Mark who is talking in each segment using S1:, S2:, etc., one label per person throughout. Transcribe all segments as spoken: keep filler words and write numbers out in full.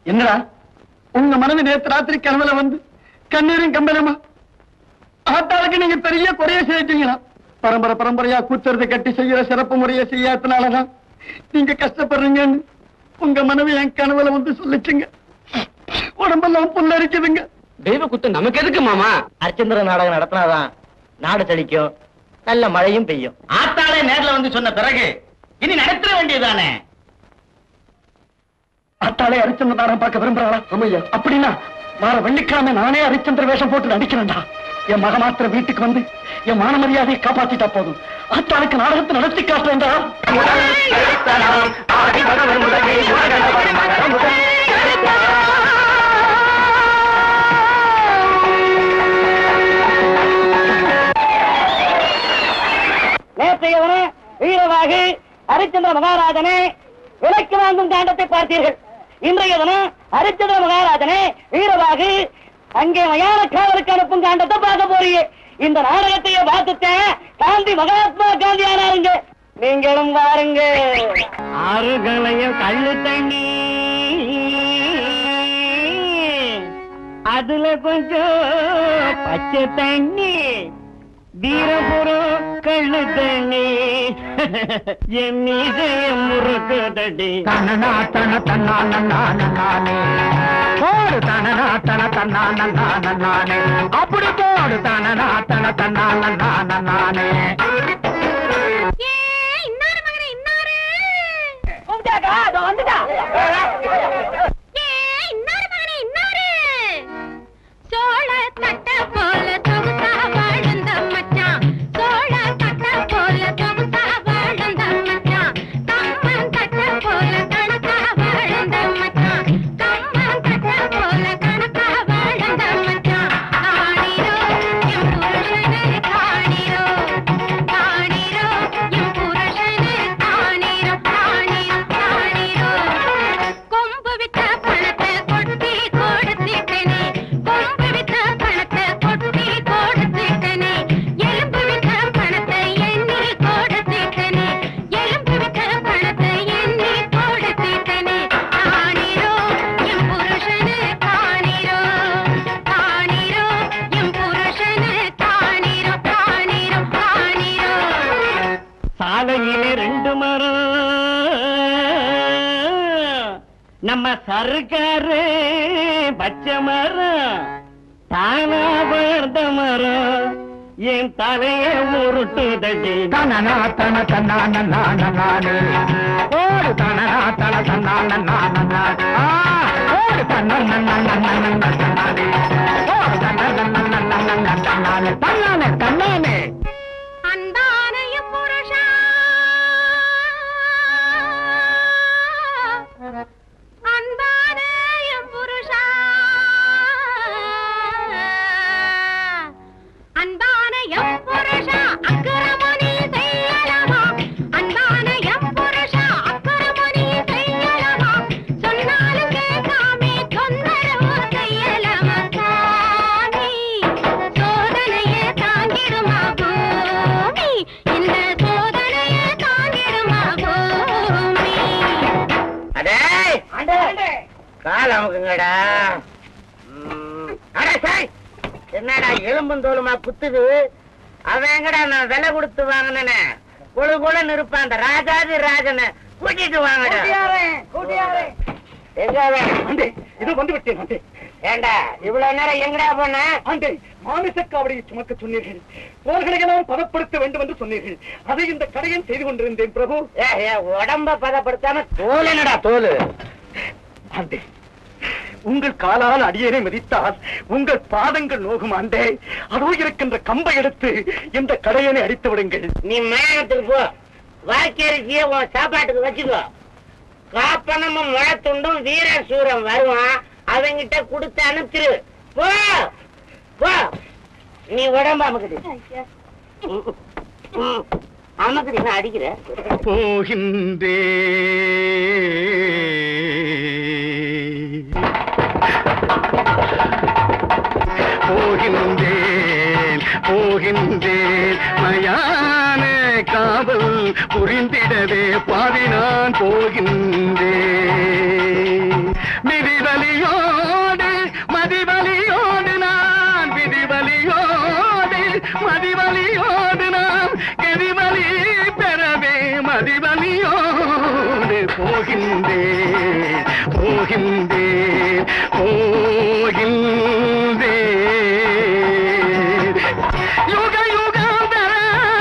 S1: என்னடா உங்க மனைவி நேற்று ராத்திரி கனவுல வந்து கண்ணீரும் கம்பளமா ஆத்தாளுக்கு நீங்க பெரிய குறைய செய்யிட்டீங்களா? பரம்பரை பரம்பரையா கூத்துறதை கட்டி செய்யற சிறப்பு முறையை செய்யாதனாலதான் நீங்க கஷ்டப்படுறீங்கன்னு உங்க மனைவி என் கனவுல வந்து சொல்லிச்சுங்க. உடம்பெல்லாம் புல்லரிக்குதுங்க.
S2: தெய்வ குத்து நமக்கு எதுக்கு மாமா?
S3: அர்ச்சந்திர நாடகம் நடத்தினாதான் நாடு செழிக்கும், நல்ல மழையும் பெய்யும்.
S2: ஆத்தாளே நேர்ல வந்து சொன்ன பிறகு இனி நடத்த வேண்டியதானே?
S1: ஆத்தாளே ஹரிச்சந்திர நாடகம் பார்க்க விரும்புறாளா? ஆமையா. அப்படின்னா வார வெள்ளிக்கிழமை நானே ஹரிச்சந்திர வேஷம் போட்டு நடிக்கிறேன்டா. என் மக மாத்திர வீட்டுக்கு வந்து என் மான மரியாதையை காப்பாத்திட்டா போதும். ஆத்தாளுக்கு நாடகத்தை நடத்தி காட்டுறேன்டா.
S3: நேற்றையவனே வீரவாகி ஹரிச்சந்திர மகாராஜனே விலைக்கு வாங்கும் காண்டத்தை பார்த்தீர்கள். இன்றைய தினம் ஹரிச்சந்திர மகாராஜனே வீரவாகி அங்கே மயான காவலுக்கு அனுப்பும் காண்டத்தை பார்க்க போறீங்க. இந்த நாடகத்தையே பார்த்துட்டேன். காந்தி மகாத்மா காந்தி ஆனாருங்க. நீங்களும் பாருங்க. ஆறுகளையும் கள்ளு தண்ணி அதுல கொஞ்சம் பச்சை தண்ணி வீரபுரம் கள்ளு தண்ணி என் மீசையம் முறுக்குதடி.
S1: தனனா தன தன்னானே போடு தனனா தன தன்னானே அப்படி போடு தனனா தன தன்னானே.
S4: சோழ தட்ட போல தொகுத்தா வாழ்ந்த மச்சான், சோழ தட்ட போல தொகுத்தா வாழ்ந்த மச்சான், கம்மன் தட்ட போல கணக்கா வாழ்ந்த மச்சான், கம்மன் தட்ட போல கணக்கா வாழ்ந்த மச்சான். காணிரோ என் புருஷனே காணிரோ, காணிரோ என் புருஷனே காணிரோ, காணிரோ காணிரோ. கொம்பு விட்ட பணத்தை கொட்டி கொடுத்திட்டனே, கொம்பு விட்ட பணத்தை கொட்டி கொடுத்திட்டனே, எலும்பு விட்ட பணத்தை எண்ணி கொடுத்திட்டனே, எலும்பு விட்ட பணத்தை எண்ணி கொடுத்திட்டனே. காணிரோ என் புருஷனே காணிரோ, காணிரோ என் புருஷனே காணிரோ, காணிரோ காணிரோ.
S3: சாலையிலே ரெண்டு மரம் நம்ம சர்க்காரு பச்சை மரம் தானா வளர்ந்த மரம் என் தலையை உருட்டுதடி.
S1: தனனா தன தன்னானே போடு தனனா தன தன்னானே போடு தன்னானே போடு தன்னானே தன்னானே தன்னானே.
S4: அன்பானைய புருஷா அன்பானைய புருஷா அன்பானைய புருஷா அக்கிரமணி செய்யலாமா, அன்பானைய புருஷா அக்கிரமணி செய்யலாமா, சொன்னாலும் கேட்காமே தொந்தரவு செய்யலாமா. சாமி சோதனையே தாங்கிடுமா பூமி, இந்த சோதனையே தாங்கிடுமா பூமி.
S3: அடே கால் அமுக்குங்கடா. அட சாய், என்னடா எலும்பும் தோலுமா குத்துது? அவன் எங்கடா நான் விலை கொடுத்து வாங்கினே கொழு கொழுன்னு இருப்பான் அந்த ராஜாதி ராஜனை கூட்டிட்டு வாங்கடா. எங்க அவன்?
S1: இது வந்து விட்டேன்.
S3: ஏண்டா இவ்வளவு நேரம் எங்கடா போன?
S1: ஆண்டே, மாமிசக்காவடியை சுமக்க சொன்னீர்கள், போர்களையெல்லாம் பதப்படுத்த வேண்டும் என்று சொன்னீர்கள். அதை இந்த கடையன் செய்து கொண்டிருந்தேன் பிரபு.
S3: உடம்ப பதப்படுத்தாம தோல் என்னடா தோல்?
S1: ஆண்டே, உங்கள் காலால் அடியேனை மிதித்தால் உங்கள் பாதங்கள் நோகும். ஆண்டே, அதோ இருக்கின்ற கம்பை எடுத்து இந்த கடையனை அடித்து விடுங்கள்.
S3: நீ மயானத்துக்கு போ, வாக்கரிசிய உன் சாப்பாட்டுக்கு வச்சுக்கோ. காப்பனமும் முளத்துண்டும் வீர சூரம் வருவான், அவங்கிட்ட கொடுத்து அனுப்பிச்சிரு. போ போ, நீ உடம்பு அமுக்குது அமுக்குது, நான் அடிக்கிற
S1: போகின்றே போகின்றேன் போகின்றேன் மயான காவல் புரிந்திடவே பாவி நான் போகின்றேன். விதிவலியோடு மதிவலியோடு நான் விதிவலியோடு மதிவலியோடு நான் கதிவலி பெறவே மதிவலியோடு போகின்றேன் போகின்றேன் போகின்றேன் யுக யுகாந்தர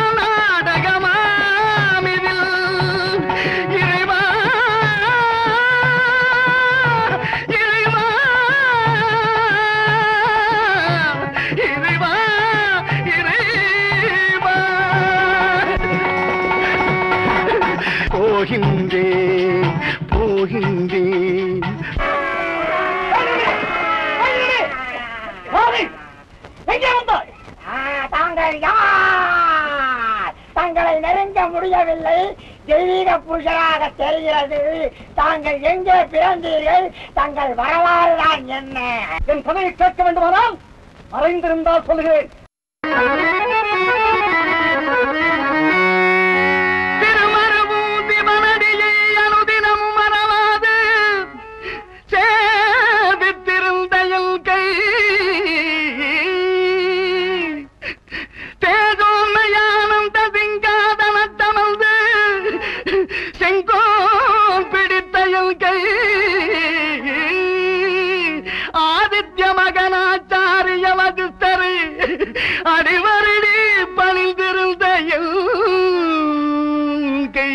S1: நாடகமாமிதில் இறைவா இறைவா இறைவா இறைவா போகின்றேன் போகின்றேன்
S3: எங்கே வந்தாய்?
S5: தாங்கள் யார்? தங்களை நெருங்க முடியவில்லை. தெய்வீக புருஷராக தெரிகிறது. தாங்கள் எங்கே பிறந்தீர்கள்? தங்கள் வரலாறு தான் என்ன?
S3: என் கதையை கேட்க வேண்டுமானால் மறைந்திருந்தால் சொல்லுகிறேன்.
S1: அடிவரடி பணிந்திருந்த கை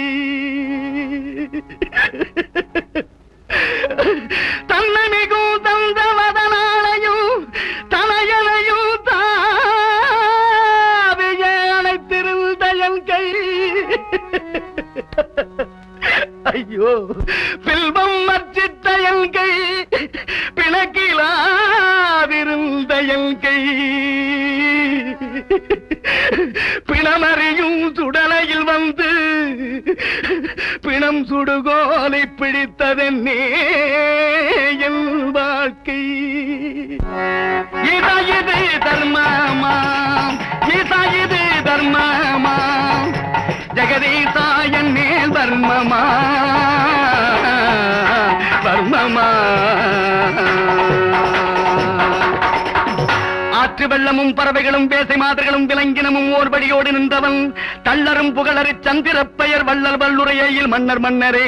S1: தன்னை மிகும் தந்தவதனாலையும் தனையனையும் தாவிய அனைத்திருந்த என் கை ஐயோ பில்பம் மர்ச்சித்த என் கை பிணக்கிலாதிருந்த என் கை பிணமறியும் சுடலையில் வந்து பிணம் சுடுகோலை பிடித்ததென்னே என் வாழ்க்கை இதா இது தர்மமாம் இதா இது தர்மமாம் ஜெகதீசா என் மேல் தர்மமா தர்மமா ஆற்று வெள்ளமும் பறவைகளும் பேசை மாதிரிகளும் விலங்கினமும் ஓர்படியோடு நின்றவன் தள்ளரும் புகழறி சந்திரப்பெயர் வள்ளல் வல்லுரையில் மன்னர் மன்னரே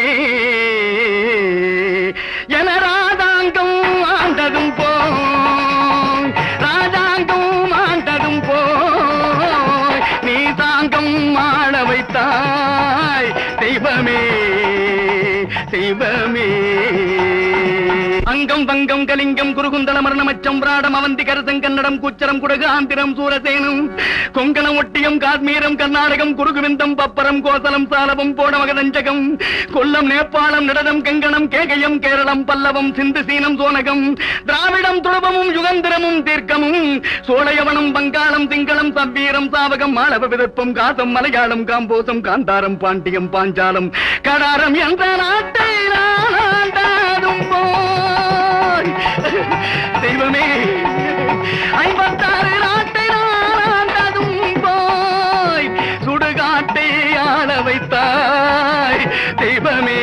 S1: என ராஜாங்கம் ஆண்டதும் போய் ராஜாங்கம் ஆண்டதும் போய் நீ தாங்கம் ஆள வைத்தாய் தெய்வமே தெய்வமே அங்கம் வங்கம் கலிங்கம் குருகுந்தல மரணமச்சம் பிராடம் அவந்தி கரசம் கன்னடம் குச்சரம் குடகு ஆந்திரம் சூரசேனம் கொங்கணம் ஒட்டியம் காஷ்மீரம் கர்நாடகம் குருகுவிந்தம் பப்பரம் கோசலம் சாலவம் போடமகதஞ்சகம் கொல்லம் நேபாளம் நடனம் கங்கணம் கேகயம் கேரளம் பல்லவம் சிந்து சீனம் சோனகம் திராவிடம் துளபமும் யுகந்திரமும் தீர்க்கமும் சோழையவனம் வங்காளம் திங்களம் சவ்வீரம் சாவகம் மாளவ விருப்பம் காசம் மலையாளம் காம்போசம் காந்தாரம் பாண்டியம் பாஞ்சாலம் கடாரம் என்ற நாட்டை நாடாடும் போய் தெய்வமே ஐம்பத்தாறு நாட்டை நாடாடும் போய் சுடுகாட்டை ஆள வைத்தாய் தெய்வமே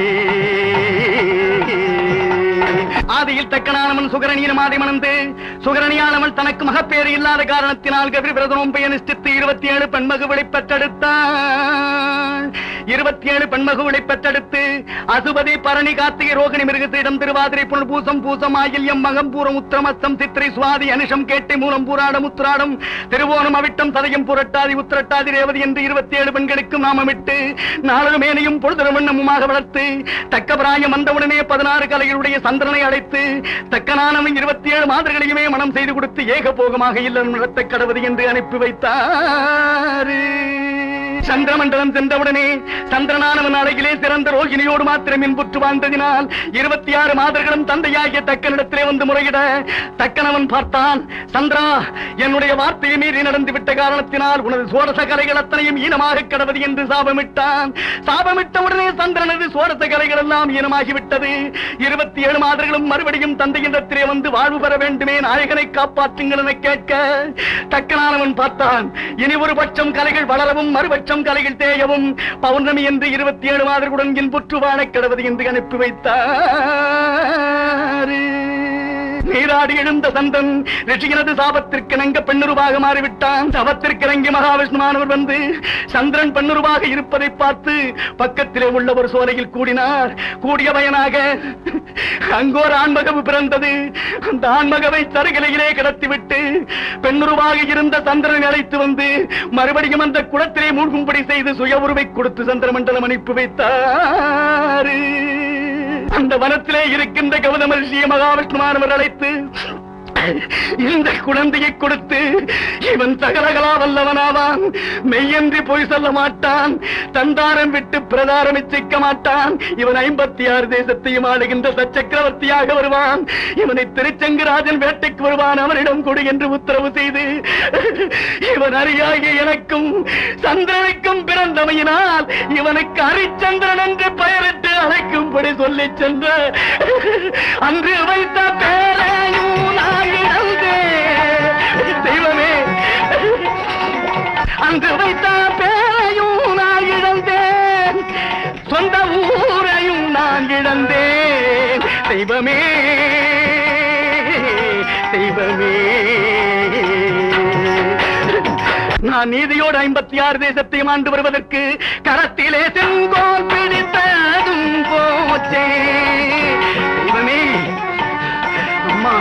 S1: ஆதியில் தக்கனானவன் சுகரணியின் மாதை மணந்து சுகரணியானவள் தனக்கு மகப்பேறு இல்லாத காரணத்தினால் கவிரி பிரதமம் பெயர் நிஷ்டித்து இருபத்தி ஏழு பெண்மகுகளை பெற்றெடுத்தார் இருபத்தி ஏழு பெண்மகுகளை பெற்றெடுத்து அசுபதி பரணி கார்த்திகை ரோகிணி மிருகத்திடம் திருவாதிரை புனல் பூசம் பூசம் ஆயில்யம் மகம் பூரம் உத்திரமஸ்தம் சித்திரை சுவாதி அனுஷம் கேட்டை மூலம் பூராடம் உத்திராடம் திருவோணம் அவிட்டம் சதயம் புரட்டாதி உத்திரட்டாதி ரேவதி என்று இருபத்தி ஏழு பெண்களுக்கும் நாமமிட்டு நாலு மேனையும் பொழுதொரு வண்ணமுமாக வளர்த்து தக்க பிராயம் வந்தவுடனே பதினாறு கலைகளுடைய சந்திரனை அழைத்து தக்கனானவன் இருபத்தி ஏழு மாதிரிகளையுமே மனம் செய்து கொடுத்து ஏகபோகமாக இல்லம் நடத்த கடவுது என்று அனுப்பி வைத்தார். சந்திரமண்டலம் சென்றவுடனே சந்திரனானவன் அழகிலே சிறந்த ரோகிணியோடு மாத்திரம் இன்புற்று வாழ்ந்ததினால் இருபத்தி ஆறு மாதர்களும் தந்தையாகிய தக்கனிடத்திலே வந்து முறையிட தக்கனவன் பார்த்தான், சந்திரா, என்னுடைய வார்த்தையை மீறி நடந்து விட்ட காரணத்தினால் உனது சோரச கலைகள் அத்தனையும் ஈனமாக கடவது என்று சாபமிட்டான். சாபமிட்டவுடனே சந்திரனது சோரச கலைகள் எல்லாம் ஈனமாகிவிட்டது. இருபத்தி ஏழு மாதர்களும் மறுபடியும் தந்தையிடத்திலே வந்து வாழ்வு பெற வேண்டுமே, நாயகனை காப்பாற்றுங்கள் என கேட்க தக்கனானவன் பார்த்தான், இனி ஒரு பட்சம் கலைகள் வளரவும் மறுபட்சம் கலைகள் தேயவும் பௌர்ணமி என்று இருபத்தி ஏழு மாதர்களுடன் இன்புற்று வாழ கிடவது என்று அனுப்பி வைத்தார். போராடி எழுந்த சந்திரன் ரிஷியனது சாபத்திற்கு நங்க பெண்ணுருவாக மாறிவிட்டான். சபத்திற்கு இறங்கி மகாவிஷ்ணுமானவர் வந்து சந்திரன் பெண்ணுருவாக இருப்பதை பார்த்து பக்கத்திலே உள்ள ஒரு சோலையில் கூடினார். கூடிய பயனாக அங்கோர் ஆண்மகவு பிறந்தது. அந்த ஆண்மகவை தருகிலையிலே கிடத்திவிட்டு பெண்ணுருவாக இருந்த சந்திரனை அழைத்து வந்து மறுபடியும் அந்த குளத்திலே மூழ்கும்படி செய்து சுய உருவை கொடுத்து சந்திரமண்டலம் அனுப்பி வைத்தார். அந்த வனத்திலே இருக்கின்ற கௌதம ரிஷியை மகாவிஷ்ணுமானவர் அழைத்து இந்த குழந்தையை கொடுத்து இவன் சகலகலா வல்லவனாவான், மெய்யன்றி பொய் சொல்ல மாட்டான், தந்தாரம் விட்டு பிரதாரம் இச்சிக்க மாட்டான், இவன் ஐம்பத்தி ஆறு தேசத்தையும் ஆளுகின்ற சச்சக்கரவர்த்தியாக வருவான், இவனை திருச்செங்கராஜன் வேட்டைக்கு வருவான், அவனிடம் கொடு என்று உத்தரவு செய்து இவன் அறியாகிய எனக்கும் சந்திரனுக்கும் பிறந்தமையினால் இவனுக்கு ஹரிச்சந்திரன் என்று பெயரிட்டு அழைக்கும்படி சொல்லி சென்ற அன்று வைத்த பேரையும் தெய்வமே, அன்று வைத்த பேரையும் நான் இழந்தேன், சொந்த ஊரையும் நான் இழந்தேன். தெய்வமே தெய்வமே, நான் நீதியோடு ஐம்பத்தி ஆறு தேசத்தையும் ஆண்டு வருவதற்கு கரத்திலே செங்கோல் பிடித்ததும் போச்சே. தெய்வமே, அம்மா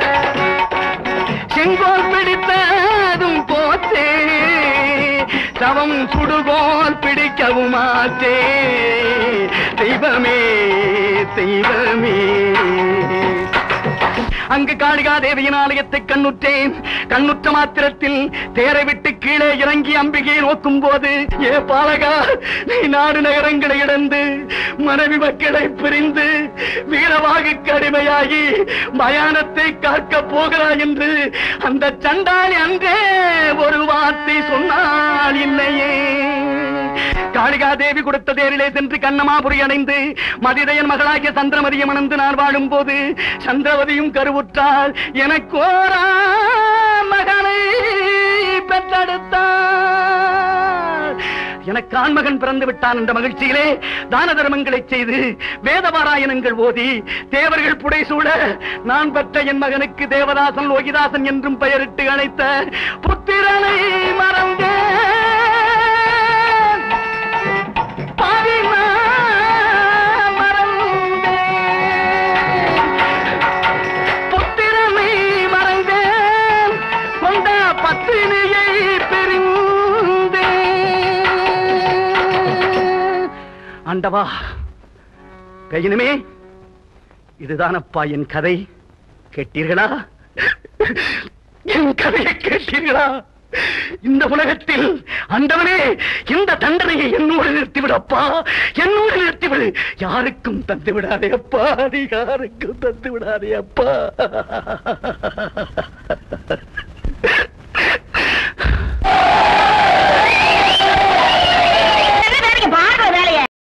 S1: செங்கோல் பிடித்ததும் போச்சே, சவம் சுடுகோல் பிடிக்கவும் ஆச்சே. தெய்வமே தெய்வமே, அங்கு காளிகா தேவியின் ஆலயத்தை கண்ணுற்றேன். கண்ணுற்ற மாத்திரத்தில் தேரை விட்டு கீழே இறங்கி அம்பிகையை நோக்கும் போது, ஏ பாலகா, நீ நாடு நகரங்களை இழந்து மனைவி மக்களை பிரிந்து வீரவாகுக்கு அடிமையாகி மயானத்தை காக்க போகிறாய் என்று அந்த சண்டாளி அன்றே ஒரு வார்த்தை சொன்னால் இல்லையே. காளிகா தேவி கொடுத்த தேரிலே சென்று கண்ணமாபுரி அடைந்து மதிதையன் மகளாகிய சந்திரமதியை மணந்து நான் வாழும் போது சந்திரவதியும் கருவுற்றாள். எனக்கு ஓரா மகனை பெற்றெடுத்தார். எனக்கு ஆண்மகன் பிறந்து விட்டான் என்ற மகிழ்ச்சியிலே தான தர்மங்களை செய்து வேதபாராயணங்கள் ஓதி தேவர்கள் புடைசூழ நான் பெற்ற என் மகனுக்கு தேவதாசன் லோகிதாசன் என்றும் பெயரிட்டு அழைத்த புத்திரனை மறந்தே ஆண்டவா. பெயினுமே, இதுதானப்பா என் கதை. கேட்டீர்களா? என் கதையை கேட்டீர்களா? இந்த உலகத்தில் ஆண்டவனே இந்த தண்டனையை என்னோடு நிறுத்திவிடப்பா, என்னோடு நிறுத்திவிடு. யாருக்கும் தந்து விடாதே அப்பா, நீ யாருக்கும் தந்து விடாதே அப்பா.